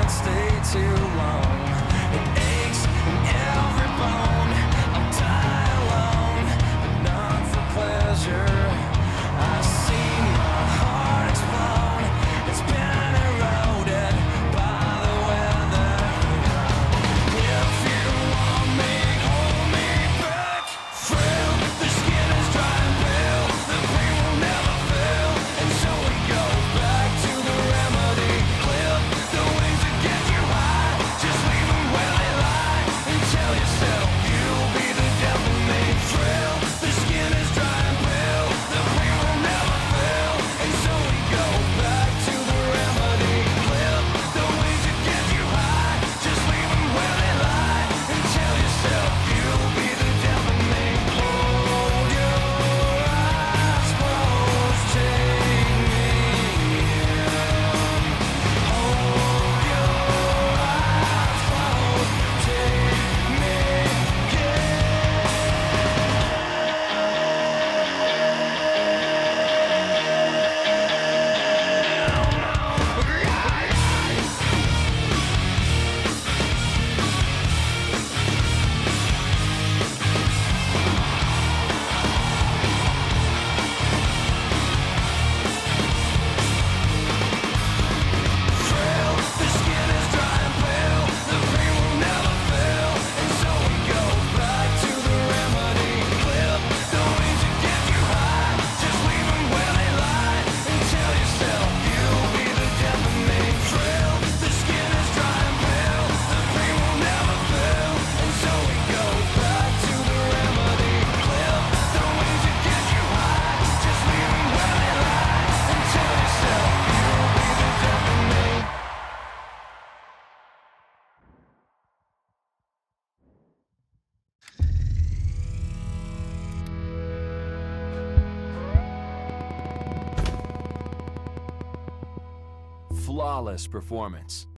can't stay too long. It aches in every bone. I'll die alone, but not for pleasure. I've seen my heart explode. It's been eroded by the weather. If you want me, hold me back. Frail, the skin is dry and pale. The pain will never fail, and so we go back to the remedy. Clip the wings that get you high. Just leave them where they lie, and tell yourself you'll be the death of me. Frail, the skin is dry and pale. The pain will never fail, and so we go back to the remedy. Clip the wings that get you high. Just leave them where they lie, and tell yourself you'll be the death of me. Hold your eyes closed, take me in. Hold your eyes closed, take me frail, the skin is dry and pale. The pain will never fail, and so we go back to the remedy. Clip the wings that get you high. Just leave them where they lie, and tell yourself you'll be the death of me. Frail, the skin is dry and pale. The pain will never fail, and so we go back to the remedy. Clip the wings that get you high. Just leave them where they lie, and tell yourself you'll be the death of me. Flawless performance.